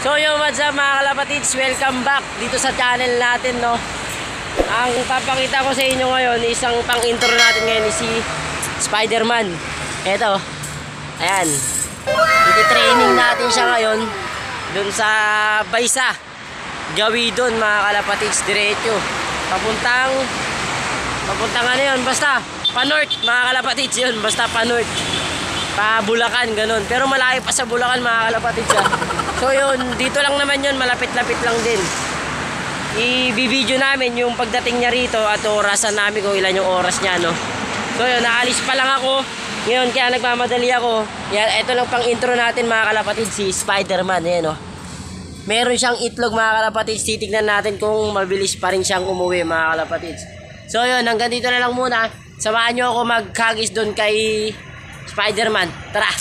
So yung what's up mga kalapatids, welcome back dito sa channel natin, no. Ang papakita ko sa inyo ngayon, isang pang intro natin ngayon si Spider-Man. Eto, ayan, iti-training natin siya ngayon dun sa Baysa Gawidon mga kalapatids, diretso papuntang ano yun, basta pa-north mga kalapatids yun, basta pa-north, pa Bulacan, ganun. Pero malayo pa sa Bulacan mga kalapatids siya. So yun, dito lang naman yun, malapit-lapit lang din. I-video namin yung pagdating niya rito at orasan namin kung ilan yung oras niya, no. So yun, naalis pa lang ako ngayon, kaya nagmamadali ako. Yan, ito lang pang intro natin mga kalapatids, si Spider-Man, ayan, no. Meron siyang itlog mga kalapatids, titignan natin kung mabilis pa rin siyang umuwi mga kalapatids. So yun, hanggang dito na lang muna. Samahan nyo ako maghagis doon kay Spider-Man. Tara!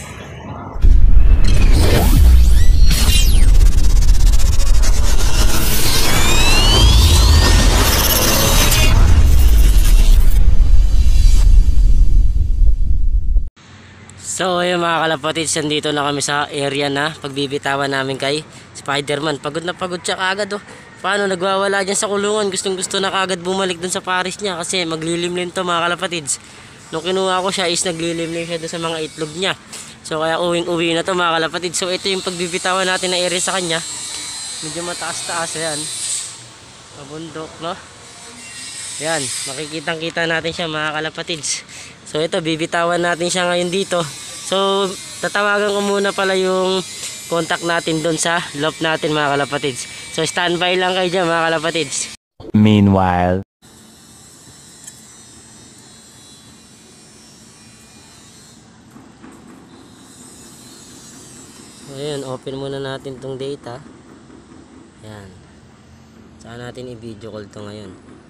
So ayun mga kalapatids, nandito na kami sa area na pagbibitawan namin kay Spider-Man. Pagod na pagod siya kagad, oh. Paano nagwawala dyan sa kulungan, gustong gusto na kagad bumalik dun sa Paris niya kasi maglilimlim to mga kalapatids. Nung kinuha ko siya is naglilimlim siya dun sa mga itlog niya. So kaya uwing-uwi na to mga kalapatids. So ito yung pagbibitawan natin na area sa kanya. Medyo mataas-taas, ayan. Mabundok, no? Ayan, makikitang-kita natin siya mga kalapatids. So ito, bibitawan natin siya ngayon dito. So tatawagan ko muna pala yung contact natin doon sa loft natin mga kalapatids. So standby lang kayo dyan mga kalapatids. Meanwhile, so ayun, open muna natin tong data. Ayan, saan natin i-video call to ngayon.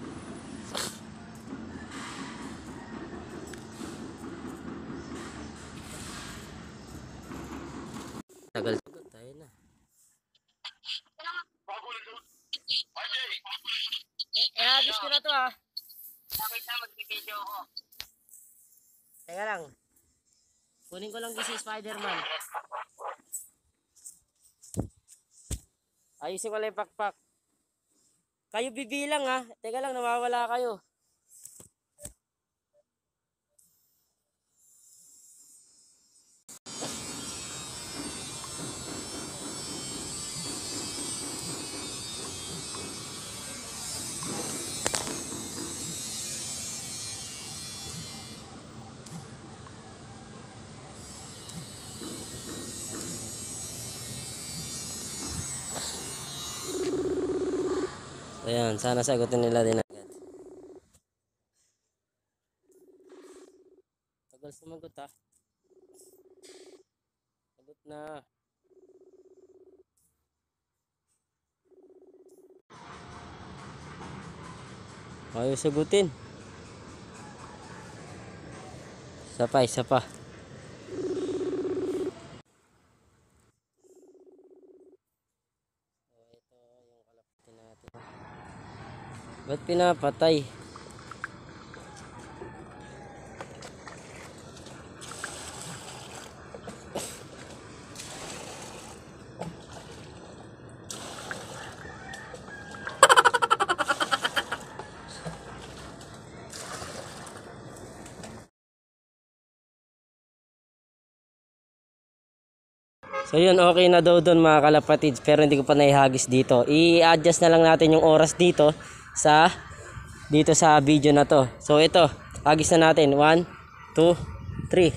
Tagal-tagal tayo na. Hagis ko na to, ha. Bakit na mag-video ko? Teka lang. Kunin ko lang si Spider-Man. Ayusin ko lang yung pakpak. Kayo bibilang, ha. Teka lang, nawawala kayo. Ayan, sana sagutin nila din agad. Tagal sumagot, ha. Sagot na. Ayaw sagutin. Isa pa. Ba't pinapatay? So yun, okay na daw doon mga kalapatids, pero hindi ko pa naihagis dito. I-adjust na lang natin yung oras dito sa video na to. So ito, hagis na natin. 1, 2, 3.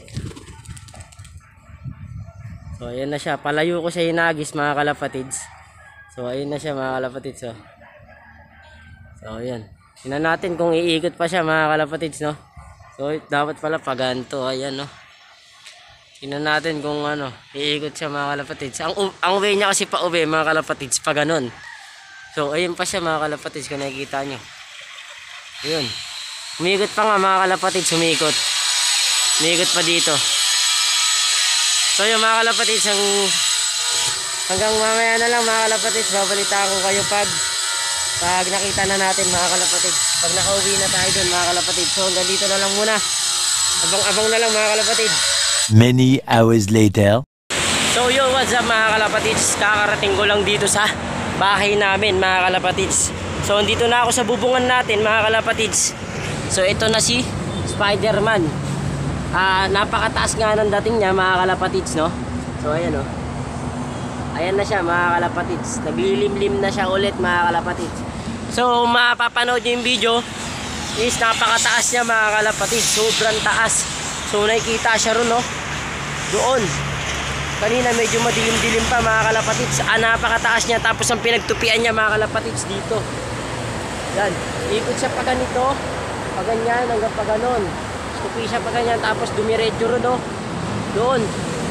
So ayan na siya. Palayo ko siya hinagis mga kalapatids. So ayun na siya mga kalapatids, oh. So ayan. Tingnan natin kung iikot pa siya mga kalapatids, no. So dapat pala paganto. Ayan, no. Tingnan natin kung ano, iikot siya mga kalapatids. Ang way niya kasi pa uwi mga kalapatids, pa ganun. So ayun pa siya mga kalapatids, kung nakikita nyo. Ayun. Umikot pa nga mga kalapatids, umikot. Umikot pa dito. So yun mga kalapatids, hanggang mamaya na lang mga kalapatids, babalitaan ko kayo pag nakita na natin mga kalapatids. Pag nakauwi na tayo dun mga kalapatids. So hanggang dito na lang muna. Abang-abang na lang mga kalapatids. many hours later. So yo, what's up mga kalapatids? Kakarating ko lang dito sa bahay namin mga kalapatids. So dito na ako sa bubungan natin mga kalapatids. So ito na si Spider-Man. Napakataas nga ng dating niya mga kalapatids, no? So ayan, no? Ayan na siya mga kalapatids. Naglilimlim na siya ulit mga kalapatids. So mapapanood nyo yung video is napakataas niya mga kalapatids. Sobrang taas. So nakikita siya ron, no? Doon. Kanina medyo madilim-dilim pa mga kalapatids. Napakataas niya. Tapos ang pinagtupian niya mga kalapatids dito. Yan. Ikot siya pa ganito. Pa ganyan hanggang pa ganon. Tupi siya pa ganyan. Tapos dumiretso ron, no? Doon.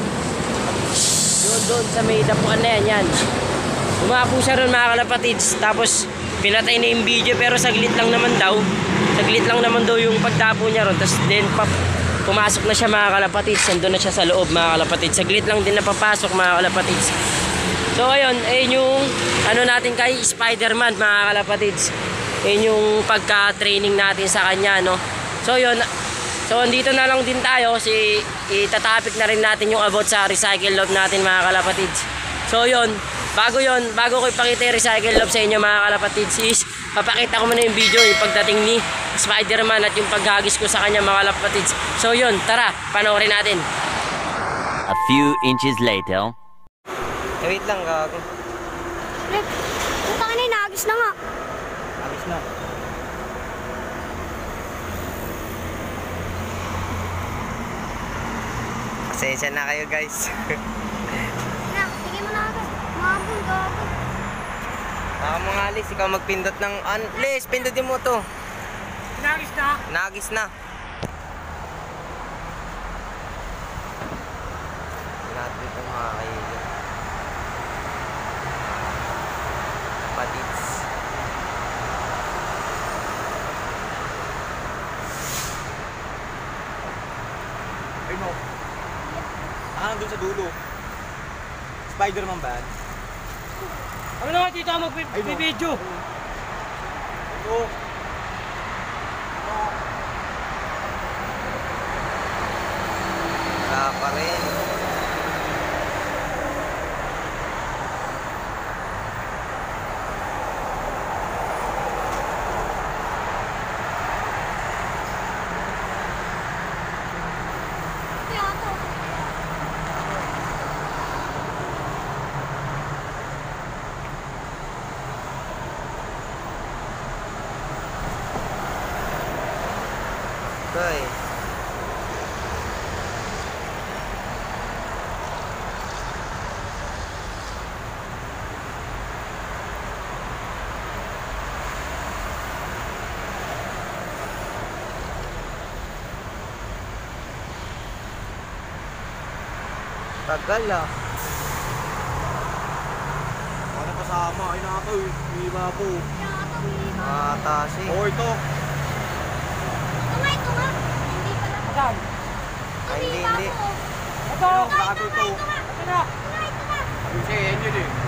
Doon sa may dapuan na yan. Yan. Umapo siya ron mga kalapatids. Tapos pinatay na yung video. Pero saglit lang naman daw. Saglit lang naman daw yung pagtapo niya ron. Tapos then pumasok na siya mga kalapatids. Nandun na siya sa loob mga kalapatids. Saglit lang din napapasok mga kalapatids. So ayun, ayun yung ano natin kay Spider-Man mga kalapatids. Ayun yung pagka-training natin sa kanya, no. So yun. So andito na lang din tayo. Itatapik na rin natin yung about sa recycle load natin mga kalapatids. So yun, bago ko ipakita yung recycle load sa inyo mga kalapatids is papakita ko muna yung video yung pagdating ni Spider-Man at yung paghagis ko sa kanya mga kalapatids. So yun, tara, panoorin natin. A few inches later. Wait lang, gago. Puta ka na, naagis na nga. Alis na. Pasensya na kayo, guys. Na, tingin mo na agad. Mabul, gago. Baka mga alis, ikaw magpindot ng... Please, pindutin mo to. Nagis na? Nagis na. Natin ito mga kaibigan. Patids. Ay no. Nandun sa dulo. Spider-Man ba? Ano na nga dito mag-video? Ito. Wala pa rin. Kaya to. Okay. Tagal ah. Ano kasama? Ay nako, iba po. Kaya to, Mima. Matasi. Oh, ito. Ito nga. Hindi pala. Saan? Ay, hindi. Ito! Gago ito. Ito na! Ito nga. Sabi siya, yan yun eh.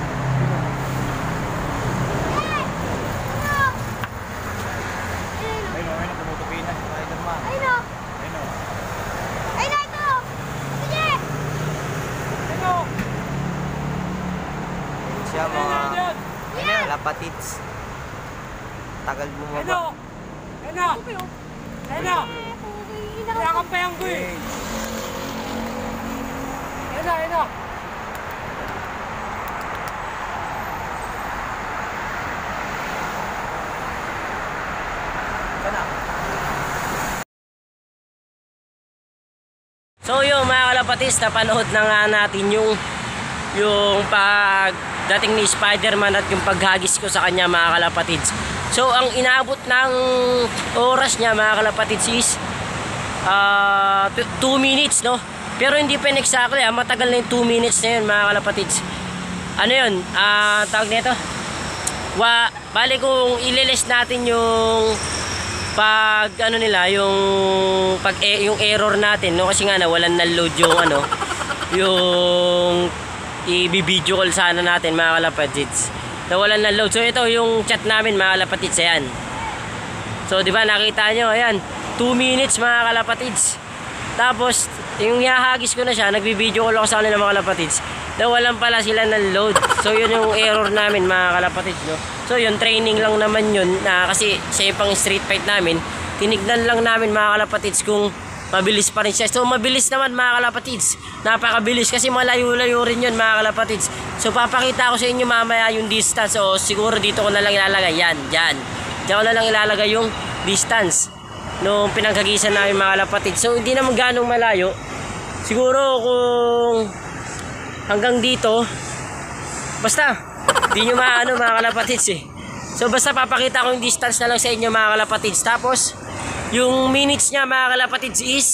Ay no, pumutupi na. Spider-Man. Ay no. Ay no. Ay no, ito. Sige. Ito! Yun siya mga Yeah. kalapatids. Tagal Ito! bumaba. Ito! Ito! Nakapayan ko eh! Ito! Sana. So yun mga kalapatids, napanood na nga natin yung pagdating ni Spider-Man at yung paghagis ko sa kanya mga kalapatids. So ang inaabot ng oras niya mga kalapatids is 2 minutes, no? Pero hindi pa exactly, matagal na yung 2 minutes na yun mga kalapatids. Ano yun? Tawag nito? Bali kung ililis natin yung yung error natin, no, kasi nga nawalan na load yung yung i-video call sana natin mga kalapatids. Nawalan na load. So ito yung chat namin mga kalapatids, ayan. So di ba nakita nyo, ayan, 2 minutes mga kalapatids. Tapos, yung hahagis ko na siya, nagbibideo call ako sa kanila mga kalapatids. Nawalan pala sila ng load. So, yun yung error namin mga kalapatids, no? So, yun, training lang naman yun. Kasi sa pang street fight namin, tinignan lang namin mga kalapatids kung mabilis pa rin siya. So, mabilis naman mga kalapatids. Napakabilis kasi malayo-layo rin yun mga kalapatids. So, papakita ko sa inyo mamaya yung distance. So, siguro dito ko na lang ilalagay. Yan, dyan. Diyan ko na lang ilalagay yung distance nung pinagkagisan namin mga kalapatids. So, hindi naman ganong malayo. Siguro kung hanggang dito, basta, di nyo maano mga kalapatids eh. So, basta papakita ko yung distance na lang sa inyo mga kalapatids. Tapos, yung minutes niya mga kalapatids is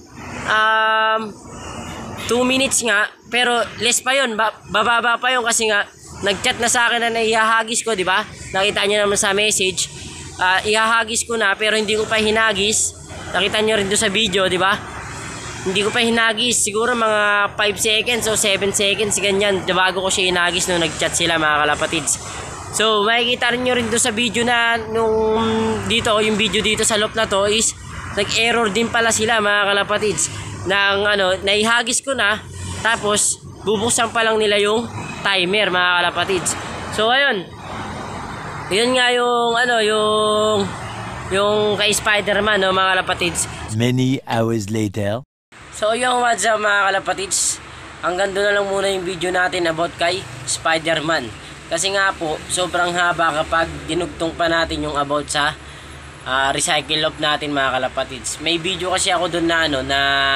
2 minutes nga. Pero less pa yun, bababa pa yun kasi nga nag-chat na sa akin na ihahagis ko, di ba? Nakita nyo naman sa message. Ihahagis ko na pero hindi ko pa hinagis. Nakita nyo rin doon sa video, di ba? Hindi ko pa hinagis. Siguro mga 5 seconds o 7 seconds ganyan bago ko siya hinagis nung nag-chat sila mga kalapatids. So makikita rin nyo rin doon sa video na nung dito, yung video dito sa loop na to is nag-error din pala sila mga kalapatids. Nang naihagis ko na tapos bubuksan pa lang nila yung timer mga kalapatids. So ayun. Yun nga yung yung kay Spider-Man no mga kalapatids. Many hours later. So yung what's up mga kalapatids. Hanggang doon na lang muna yung video natin about kay Spider-Man. Kasi nga po, sobrang haba kapag dinugtong pa natin yung about sa recycle loop natin mga kalapatids. May video kasi ako doon na na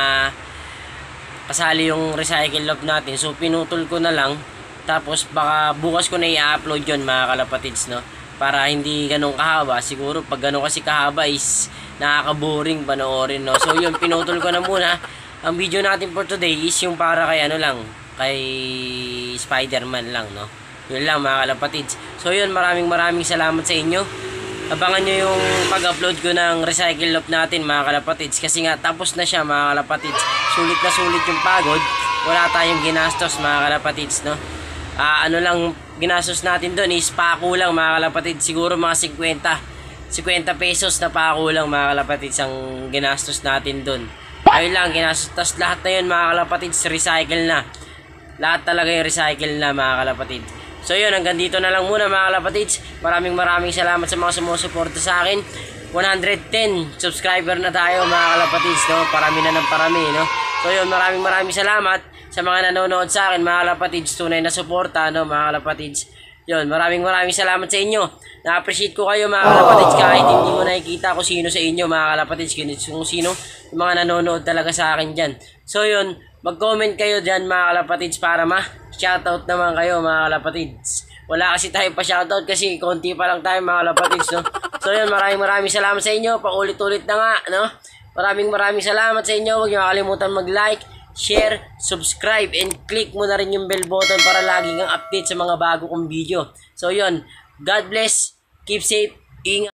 kasali yung recycle loop natin. So pinutol ko na lang. Tapos baka bukas ko na i-upload yun mga kalapatids, no? Para hindi ganun kahaba. Siguro pag ganun kasi kahaba is nakaka-boring panoorin, no? So yun, pinutol ko na muna. Ang video natin for today is yung para kay kay Spider-Man lang, no? Yun lang mga kalapatids. So yun, maraming salamat sa inyo. Abangan nyo yung pag-upload ko ng recycle loop natin mga kalapatids. Kasi nga tapos na siya mga kalapatids. Sulit na sulit yung pagod. Wala tayong ginastos mga kalapatids, no? Ano lang ginastos natin doon is pako lang mga kalapatids. Siguro mga 50 pesos na pako lang mga kalapatids ang ginastos natin doon. Ayun lang ginastos. Tas lahat na yun mga kalapatids recycle na. Lahat talaga yung recycle na mga kalapatids. So yun, hanggang dito na lang muna mga kalapatids. Maraming salamat sa mga sumusuporta sa akin. 110 subscriber na tayo mga kalapatids, no? Parami na ng parami, no? So yun, maraming salamat sa mga nanonood sa akin mga kalapatids. Tunay na suporta, no mga kalapatids. Yun, maraming salamat sa inyo. Na-appreciate ko kayo mga kalapatids kahit hindi mo nakikita kung sino sa inyo mga kalapatids. Kung sino yung mga nanonood talaga sa akin dyan. So yun, mag-comment kayo dyan mga kalapatids para shoutout naman kayo mga kalapatids. Wala kasi tayo pa shoutout kasi konti pa lang tayo mga kalapatids, no? So yun, maraming salamat sa inyo. Paulit-ulit na nga, no? Maraming salamat sa inyo. Huwag niyo makalimutan mag-like, share, subscribe, and click mo na rin yung bell button para lagi kang update sa mga bago kong video. So yun, God bless, keep safe, ingat.